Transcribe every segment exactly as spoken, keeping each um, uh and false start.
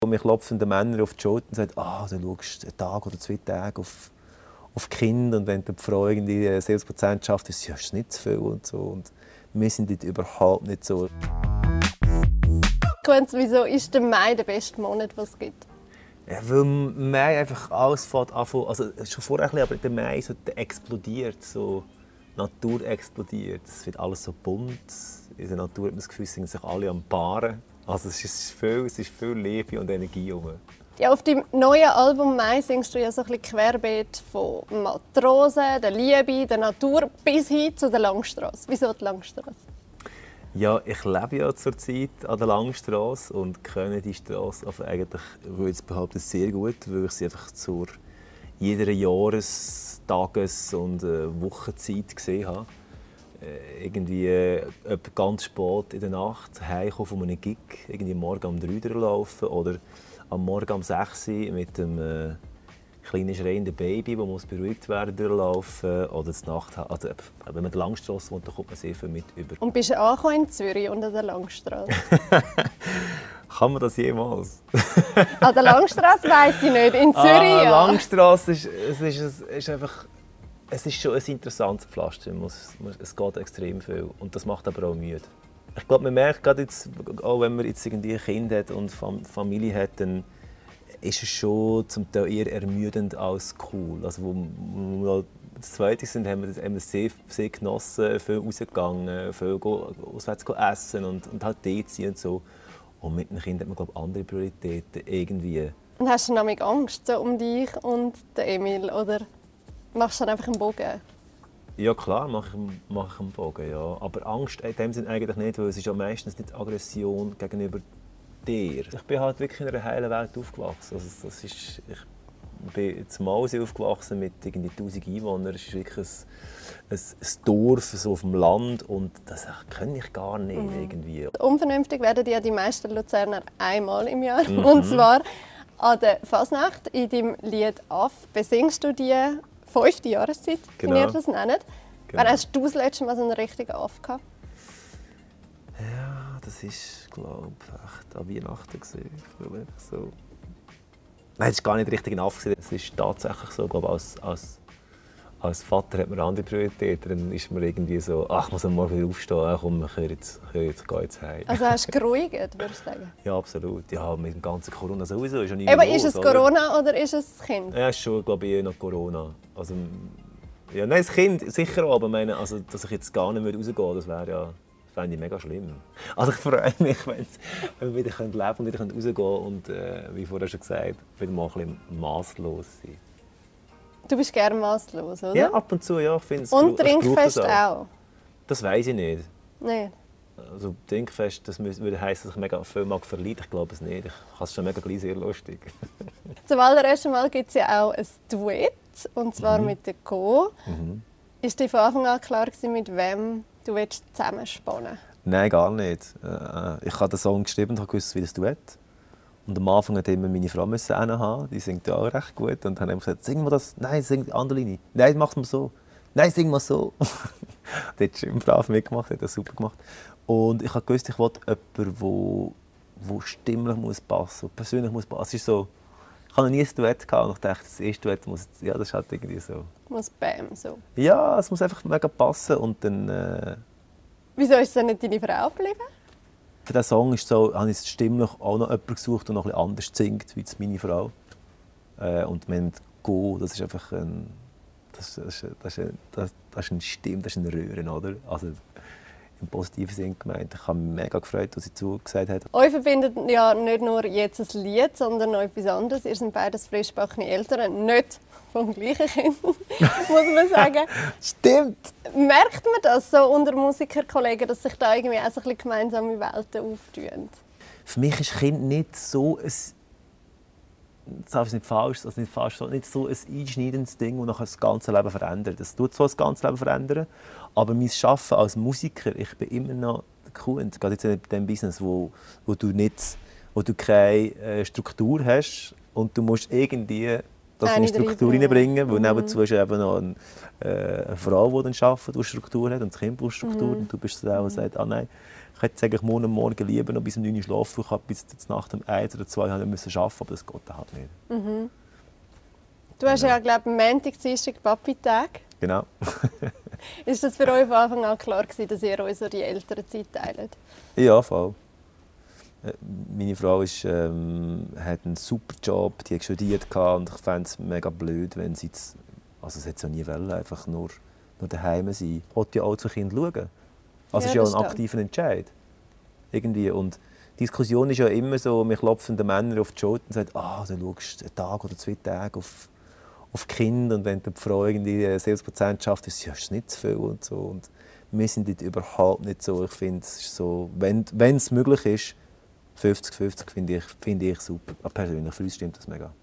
Und mir klopfen die Männer auf die Schulter und sagen, ah, du schaust einen Tag oder zwei Tage auf, auf Kinder und wenn die Frau irgendwie siebzig Prozent schafft, ist das nicht zu viel und so. Und wir sind dort überhaupt nicht so. Wieso ist der Mai der beste Monat, den es gibt? Ja, weil im Mai einfach alles fängt an, also schon vorher ein bisschen, aber der Mai so explodiert, so die Natur explodiert. Es wird alles so bunt. In der Natur hat man das Gefühl, es sind sich alle am Paaren. Also es ist viel, es ist viel Liebe und Energie herum. Ja, auf deinem neuen Album «Mai» singst du ja so ein bisschen querbeet von Matrosen, der Liebe, der Natur bis hin zu der Langstrasse. Wieso die Langstrasse? Ja, ich lebe ja zurzeit an der Langstrasse und kenne die Strasse also eigentlich, würde ich behaupten, sehr gut, weil ich sie einfach zur jeder Jahres-, Tages- und äh, Wochenzeit gesehen habe. Äh, irgendwie äh, ganz spät in der Nacht heimkommen von einem Gig, irgendwie morgen um drei Uhr laufen oder am Morgen um sechs Uhr mit dem äh, kleinen schreienden Baby, das muss beruhigt werden, durchlaufen oder die Nacht, also, wenn man an der Langstrasse wohnt, dann kommt man sehr viel mit über. Und bist du angekommen in Zürich und an der Langstrasse? Kann man das jemals? An der Langstrasse weiss ich nicht, in Zürich ah, ja. Langstrasse ist, es ist, es ist einfach, es ist schon ein interessantes Pflaster. Es geht extrem viel und das macht aber auch müde. Ich glaube, man merkt gerade jetzt, auch wenn man jetzt irgendwie ein Kind hat und Familie hat, dann ist es schon zum Teil eher ermüdend als cool. Also, wo wir das Zweite sind, haben wir das sehr, sehr genossen, viel rausgegangen, viel auswärts essen und, und halt Tee ziehen und so. Und mit dem Kind hat man, glaube ich, andere Prioritäten irgendwie. Und hast du nämlich Angst so um dich und den Emil, oder machst du dann einfach einen Bogen? Ja klar, mache ich, mach ich einen Bogen, ja. Aber Angst in dem Sinne eigentlich nicht, weil es ist ja meistens nicht Aggression gegenüber dir. Ich bin halt wirklich in einer heilen Welt aufgewachsen. Also das ist, ich bin in Mausee aufgewachsen mit irgendwie tausend Einwohnern. Es ist wirklich ein, ein, ein Dorf so auf dem Land und das kenne ich gar nicht mhm. irgendwie. Unvernünftig werden ja die meisten Luzerner einmal im Jahr. Mhm. Und zwar an der Fasnacht. In deinem Lied «Aff» besingst du die fünfte Jahreszeit, genau. wie ihr das nennt. Genau. Wann hast du das letzte Mal so einen richtigen Aff gehabt? Ja, das ist, glaube ich, an Weihnachten gesehen. So. Nein, es ist gar nicht richtig ein Aff. Es ist tatsächlich so, glaube als, als, als Vater hat man andere Prioritäten. Dann ist man irgendwie so, ach, ich muss am Morgen wieder aufstehen, ach, komm, ich jetzt, ich jetzt, geh jetzt heim. Also hast du geruhigt, würdest du sagen? Ja, absolut. Ja, mit dem ganzen Corona sowieso ist ja nicht Aber los, ist es oder? Corona oder ist es das Kind? Ja, schon, glaube ich, eher noch Corona. Also, ja, nein, das Kind sicher auch, aber meine, also, dass ich jetzt gar nicht mehr rausgehen, das wäre ja, fände ich mega schlimm. Also ich freue mich, wenn wir wieder leben können und wieder rausgehen können und, äh, wie vorher schon gesagt, wieder mal ein bisschen masslos sein. Du bist gerne masslos, oder? Ja, ab und zu, ja. Ich finde es und Trinkfest das auch? auch? Das weiß ich nicht. Nein. Also Trinkfest, das würde heißen, dass ich mega viel mag verlieren. Ich glaube es nicht. Ich habe es schon mega gleich sehr lustig. Zum allerersten Mal gibt es ja auch ein Duett, und zwar mhm. mit der Co. Mhm. Ist dir von Anfang an klar gewesen, mit wem du zusammenspannen willst? Nein, gar nicht. Ich habe den Song geschrieben und wusste, wie das Duett. Und am Anfang musste immer meine Frau haben. Die singt ja auch recht gut. Und dann haben wir gesagt, singen wir das? Nein, sing die andere Linie. Nein, mach es so. Nein, sing mal so. Der hat schön brav mitgemacht, hat das super gemacht. Und ich habe gewusst, ich wollte jemanden, der stimmlich muss passen muss, persönlich muss passen. Es ist so, ich habe noch nie ein Duett gehabt und ich dachte, das erste Duett muss, ja, das ist halt irgendwie so. Muss bam, so. Ja, es muss einfach mega passen und dann... Äh, Wieso ist es dann nicht deine Frau geblieben? Für diesen Song ist so, habe ich stimmlich auch noch jemanden gesucht, der noch etwas anders singt, wie meine Frau. Äh, und wir haben Go, das ist einfach ein... Das, das, das, ist, das, das ist eine Stimme, das ist ein Röhren, oder? Also, im positiven Sinne gemeint. Ich habe mich mega gefreut, dass sie zugesagt hat. Euch verbindet ja nicht nur jetzt ein Lied, sondern noch etwas anderes. Ihr seid beides frischgebackene Eltern, nicht vom gleichen Kind, muss man sagen. Stimmt! Merkt man das so unter Musikerkollegen, dass sich da irgendwie auch so ein bisschen gemeinsame Welten auftun? Für mich ist Kind nicht so ein... Das ist nicht falsch, also nicht, falsch, nicht so ein einschneidendes Ding, das das ganze Leben verändert. Das tut so das ganze Leben verändern, aber mein Arbeiten als Musiker, ich bin immer noch der Kunde. Gerade jetzt in diesem Business, wo, wo du nicht, wo du keine äh, Struktur hast und du musst irgendwie das in Eine die Struktur reinbringen. reinbringen, weil Mhm. nebenzu ist eben noch eine, äh, eine Frau, die dann arbeitet, die Struktur hat und das Kind braucht Struktur. Mhm. Und du bist der, der sagt, ah nein, ich hätte jetzt eigentlich morgen, morgen lieber noch bis um neun Uhr schlafen, ich habe bis zur Nacht um eins oder zwei Uhr müssen arbeiten, aber das geht dann halt nicht. Mhm. Du hast ja, glaube ich, am Montag, Dienstag Papi-Tag. Genau. Ist das für euch von Anfang an klar gewesen, dass ihr euch so die Elternzeit teilt? Ja, voll. Äh, Meine Frau ist, ähm, hat einen super Job, die hat studiert und ich fände es mega blöd, wenn sie jetzt, also sie hat es ja nie wollen, einfach nur, nur daheim sein. Ich wollte ja auch zu Kind schauen. Also Ja, ist ja das ein stimmt. aktiver Entscheid. Irgendwie. Und die Diskussion ist ja immer so, wir klopfen den Männern auf die Schulter und sagen, ah, du schaust einen Tag oder zwei Tage auf, auf Kinder und wenn die Frau irgendwie siebzig Prozent schafft, ist es nicht zu viel und so. Und wir sind dort überhaupt nicht so. Ich finde, es ist so, wenn wenn es möglich ist, fünfzig fünfzig finde ich, finde ich super. Aber persönlich, für uns stimmt das mega.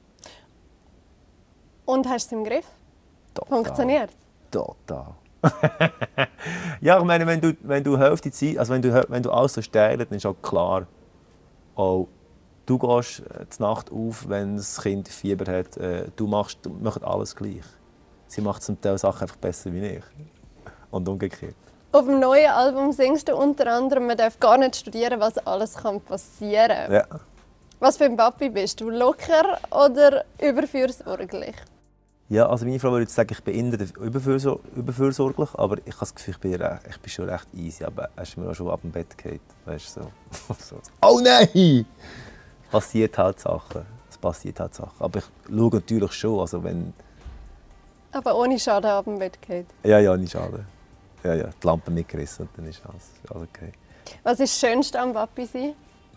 Und hast du es im Griff? Total. Funktioniert? Total. Ja, ich meine, wenn du, wenn du Hälfte Zeit, also wenn du, wenn du alles so steilst, dann ist auch klar, auch du gehst äh, die Nacht auf, wenn das Kind Fieber hat. Äh, du machst, du machst alles gleich. Sie macht zum Teil Sachen einfach besser wie ich. Und umgekehrt. Auf dem neuen Album singst du unter anderem, man darf gar nicht studieren, was alles kann passieren kann. Ja. Was für ein Papi bist du? Locker oder überfürsorglich? Ja, also meine Frau würde jetzt sagen, ich bin eher überfürsor überfürsorglich, aber ich habe das Gefühl, ich bin, recht, ich bin schon recht easy. Aber hast du mir auch schon ab dem Bett gefallen? Weißt du, so. so. Oh nein! Passiert halt Sachen. Es passiert halt Sachen. Aber ich schaue natürlich schon, also wenn... Aber ohne Schaden ab dem Bett geht. Ja, ja, nicht schade. Ja, ja, die Lampe mitgerissen und dann ist alles, alles okay. Was ist das Schönste am Papi sein?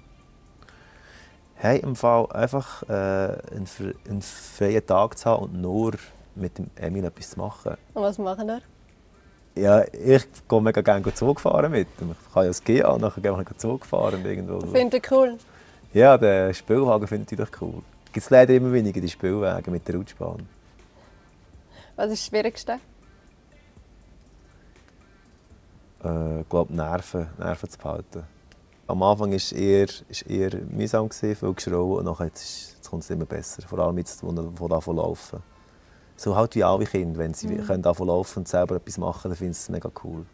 Hey, im Fall einfach äh, einen, fre- einen freien Tag zu haben und nur mit dem Emil etwas zu machen. Und was machen wir? Ja, ich gehe mega gerne Zug fahren mit ihm. Ich kann ja das G A und dann gehe ich Zug fahren. Irgendwo. Finde ich cool. Ja, den Spielwagen finde ich natürlich cool. Es gibt leider immer weniger die Spielwagen mit der Rutschbahn. Was ist das Schwierigste? Äh, Ich glaube, Nerven, Nerven zu behalten. Am Anfang war es eher, ist eher mühsam, gewesen, viel geschrauen und nachher jetzt, jetzt kommt es immer besser. Vor allem jetzt, wo sie davon laufen. So halt wie alle Kinder, wenn sie mhm. davon laufen und selber etwas machen, dann finden sie es mega cool.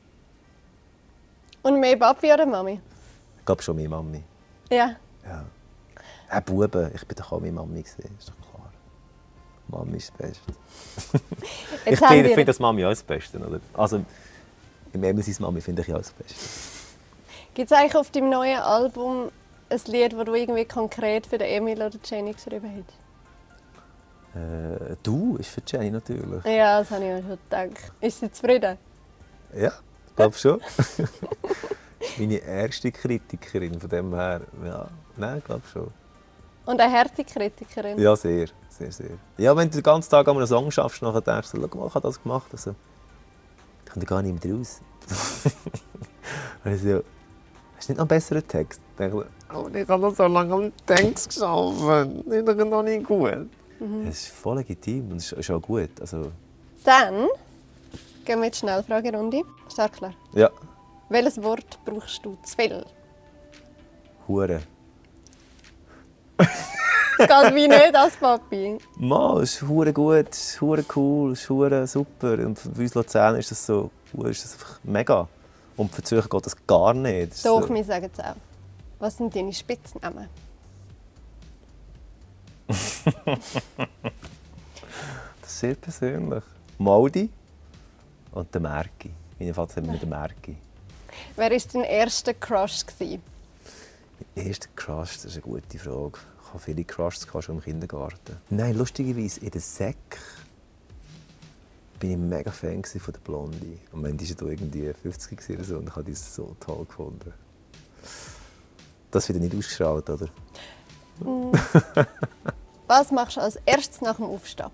Und mehr Papi oder Mami? Ich glaube schon mehr Mami. Ja. Ja. Hey, Buben, ich bin doch auch mehr Mami gewesen, ist doch klar. Mami ist das Beste. Jetzt Ich haben finde, wir- find das Mami auch das Beste, oder? Also, im Emil seine Mami finde ich auch das Beste. Gibt es eigentlich auf deinem neuen Album ein Lied, das du irgendwie konkret für den Emil oder Jenny geschrieben hast? Äh, du, ist für Jenny natürlich. Ja, das habe ich mir schon gedacht. Ist sie zufrieden? Ja, ich glaube schon. Meine erste Kritikerin von dem her, ja, nein, ich glaube schon. Und eine harte Kritikerin? Ja, sehr, sehr, sehr. Ja, wenn du den ganzen Tag an einem Song schaffst, nachher denkst du, schau mal, ich habe das gemacht. Also, ich komme da gar nicht mehr raus. Und ich so, hast du nicht noch einen besseren Text? Dann denke ich, oh, ich habe noch so lange am Text geschafft. Das ist doch noch nicht gut. Mhm. Es ist voll legitim und es ist auch gut. Also, Dann gehen wir in die Schnellfragerunde. Ist das klar? ja, Welches Wort brauchst du zu viel? Hure. Das geht wie nicht als Papi. Mann, es ist hure gut, es ist hure cool, es ist hure super. Und für uns Luzerner ist das so, ist das einfach mega. Und für die Zürcher geht das gar nicht. Das ist Doch, so, wir sagen es auch. Was sind deine Spitznamen? das ist sehr persönlich. Maudi und der Merki. Mein Vater hat mir den Merki. Wer war dein erster Crush? gewesen? Mein erster Crush, das ist eine gute Frage. Ich habe viele Crushs schon im Kindergarten. Nein, lustigerweise in der Sek bin ich ein mega Fan von der Blondie. Und wenn die war irgendwie fünfzig oder so, und ich habe die so toll gefunden. Das wird nicht ausgestrahlt, oder? Was machst du als erstes nach dem Aufstehen?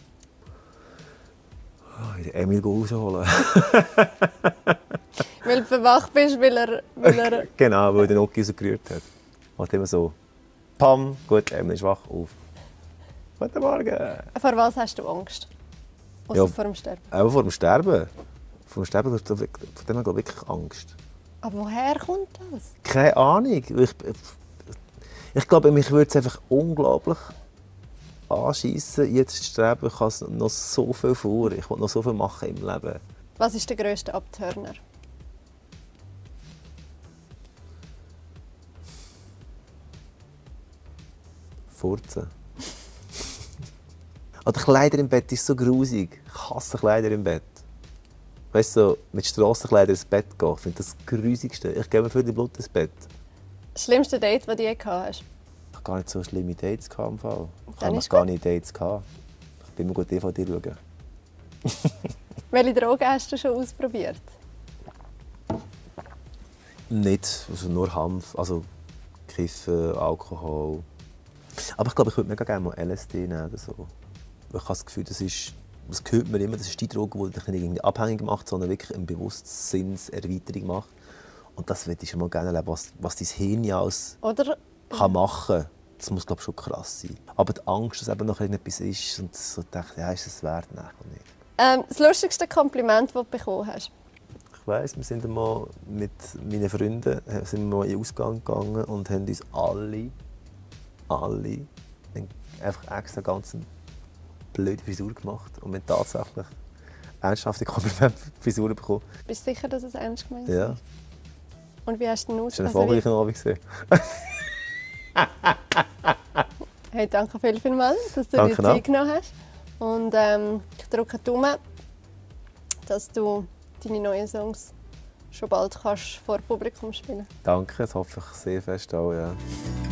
Oh, den Emil rausholen. Weil du verwacht bist, weil er... Weil er Genau, weil der Noki so gerührt hat. Macht immer so, pam, gut, Emil ist wach, auf. Guten Morgen. vor was hast du Angst? Außer Ja. vor dem Sterben. Aber vor dem Sterben. Vor dem Sterben, vor dem habe ich wirklich Angst. Aber woher kommt das? Keine Ahnung. Ich, ich glaube, mich würde es einfach unglaublich anschiessen, jetzt streben, ich habe noch so viel vor. Ich will noch so viel machen im Leben. Was ist der grösste Abturner? Furzen. Oder Kleider im Bett ist so grusig. Ich hasse Kleider im Bett. Weißt du, so, mit Strassenkleidern ins Bett gehen, ich finde das Grusigste. Ich gehe mir für die Blut ins Bett. Das schlimmste Date, das du je gehabt hast? Ich hatte gar nicht so schlimme Dates im Fall. Ich Dann habe ist gar gut. nicht Dates gehabt. Ich bin immer gut D V D schauen. Welche Drogen hast du schon ausprobiert? Nicht, also nur Hanf, also Kiffen, Alkohol. Aber ich glaube, ich würde mega gerne mal L S D nehmen oder so. Ich habe das Gefühl, das ist, das hört man immer, das ist die Droge, die dich nicht irgendwie abhängig macht, sondern wirklich eine Bewusstseinserweiterung macht. Und das würde ich schon mal gerne erleben, was, was dein Hirn alles Oder kann machen kann. Das muss, glaube ich, schon krass sein. Aber die Angst, dass eben noch etwas ist und so dachte, ja, ist es wert? Nein, nicht. ähm, das lustigste Kompliment, das du bekommen hast? Ich weiss, wir sind einmal mit meinen Freunden sind wir mal in den Ausgang gegangen und haben uns alle, alle einfach extra ganz eine blöde Frisur gemacht und wir haben tatsächlich ernsthafte Komplimente für die Frisur bekommen. Bist du sicher, dass es ernst gemeint ist? Ja, Und wie hast du den aus? das war ein also wie- erfolgreicher Abend gewesen. Hey, danke viel, vielmals, dass du Danke dir Zeit genommen hast. Und ähm, ich drücke die Daumen, dass du deine neuen Songs schon bald kannst vor Publikum spielen. Danke, das hoffe ich sehr fest auch, ja.